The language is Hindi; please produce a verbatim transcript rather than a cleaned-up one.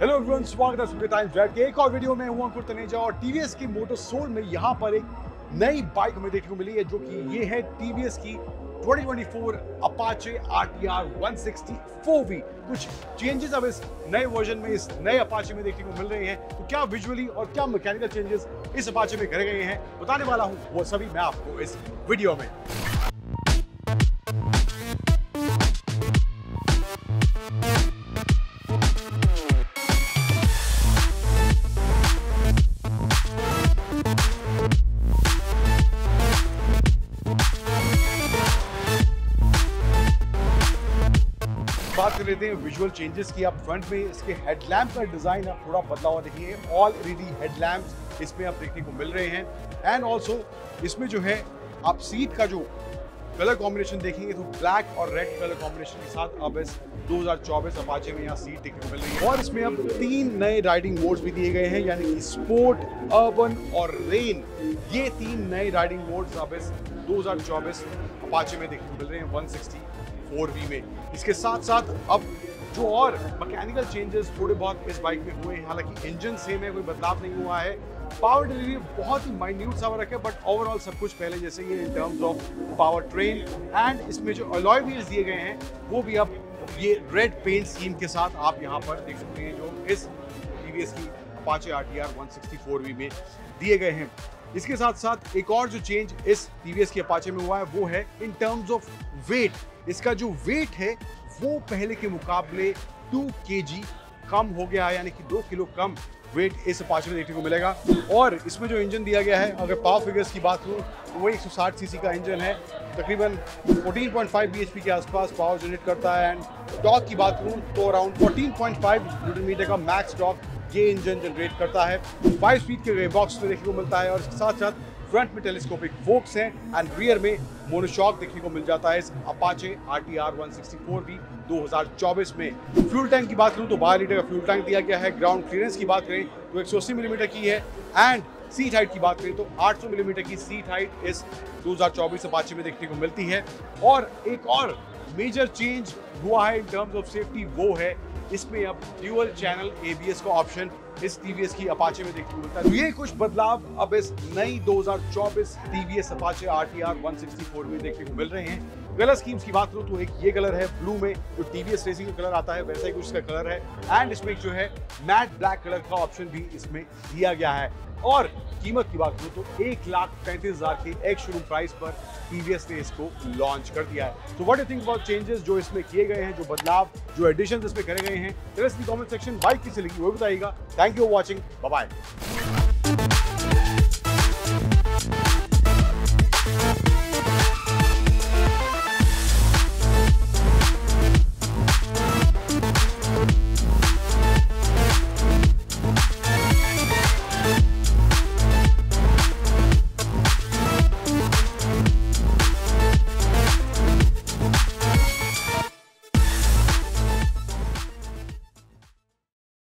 हेलो एवरीवन, स्वागत है सुपर टाइम्स रेड के एक और वीडियो में। हूं अंकुर तनेजा और टीवीएस की मोटर सोल में यहां पर एक नई बाइक हमें देखने को मिली है, जो कि ये है टीवीएस की twenty twenty four Apache RTR one sixty four V. कुछ चेंजेस अब इस नए वर्जन में, इस नए अपाचे में देखने को मिल रहे हैं। तो क्या विजुअली और क्या मैकेनिकल चेंजेस इस अपाचे में करे गए हैं, बताने वाला हूं वो सभी मैं आपको इस वीडियो में। बात कर लेते हैं विजुअल चेंजेस की। आप फ्रंट में इसके हेडलैम्प का डिजाइन आप थोड़ा बदला हुआ देखिए, ऑल एलईडी हेडलैम्प्स इसमें आप देखने को मिल रहे हैं। एंड ऑल्सो इसमें जो है आप सीट का जो कलर कॉम्बिनेशन देखेंगे तो ब्लैक और रेड कलर कॉम्बिनेशन के साथ अब इस दो हज़ार चौबीस अपाचे में यहाँ सीट देखने को मिल रही है। और इसमें अब तीन नए राइडिंग मोड्स भी दिए गए हैं, यानी कि स्पोर्ट, अर्बन और रेन। ये तीन नए राइडिंग मोड्स अब इस दो हज़ार चौबीस अपाचे में देखने को मिल रहे हैं वन सिक्सटी फोर वी में। इसके साथ साथ अब जो और मैकेनिकल चेंजेस थोड़े बहुत इस बाइक में हुए हैं, हालांकि इंजन सेम है, कोई बदलाव नहीं हुआ है। पावर डिलीवरी बहुत ही माइन्यूट सा रखा है, बट ओवरऑल सब कुछ पहले जैसे ही in terms of power train. And इसमें जो अलॉय व्हील्स दिए गए हैं वो भी अब ये रेड पेंट स्कीम के साथ आप यहाँ पर देख सकते हैं, जो इस टीवीएस की Apache RTR one sixty four V में दिए गए हैं। इसके साथ साथ एक और जो चेंज इस टीवीएस के अपाचे में हुआ है वो है इन टर्म्स ऑफ वेट। इसका जो वेट है वो पहले के मुकाबले टू केजी कम हो गया है, यानी कि दो किलो कम वेट इस अपाचे में देखने को मिलेगा। और इसमें जो इंजन दिया गया है, अगर पावर फिगर्स की बात करूँ तो वो एक सौ साठ सीसी का इंजन है, तकरीबन चौदह पॉइंट पाँच बीएचपी के आसपास पावर जनरेट करता है। एंड टॉर्क की बात करूँ तो अराउंड चौदह पॉइंट पाँच न्यूटन मीटर का मैक्स टॉर्क ये इंजन जनरेट करता है। फाइव स्पीड के गे बॉक्स में देखने को मिलता है। और इसके साथ साथ फ्रंट में टेलीस्कोपिक फोक्स हैं एंड रियर में मोनोशॉक देखने को मिल जाता है इस Apache RTR one sixty four V दो हज़ार चौबीस में। फ्यूल टैंक की बात करूं तो बारह लीटर का फ्यूल टैंक दिया गया है। ग्राउंड क्लियरेंस की बात करें तो एक सौ अस्सी मिलीमीटर की है। एंड सीट हाइट की बात करें तो आठ सौ मिलीमीटर की सीट हाइट इस दो हज़ार चौबीस अपाचे में देखने को मिलती है। और एक और मेजर चेंज हुआ है इन टर्म्स ऑफ सेफ्टी, वो है इसमें अब ड्यूअल चैनल एबीएस का ऑप्शन इस टीवीएस की अपाचे में देखने को मिलता है। तो ये कुछ बदलाव अब इस नई दो हज़ार चौबीस TVS Apache RTR one sixty four में देखने को मिल रहे हैं। कलर स्कीम्स की बात करूं तो एक ये कलर है ब्लू में, जो टीवीएस रेसिंग का कलर आता है वैसा ही कुछ इसका कलर है। एंड इसमें जो है मैट ब्लैक कलर का ऑप्शन भी इसमें दिया गया है। और कीमत की बात करूं तो एक लाख पैंतीस हजार के एक शोरूम प्राइस पर टीवीएस ने इसको लॉन्च कर दिया है। तो what do think about changes जो इसमें किए गए हैं, जो बदलाव, जो एडिशंस इसमें करे गए हैं? कमेंट सेक्शन बाइक किसे लगी वो बताइएगा। Thank you for watching, bye bye.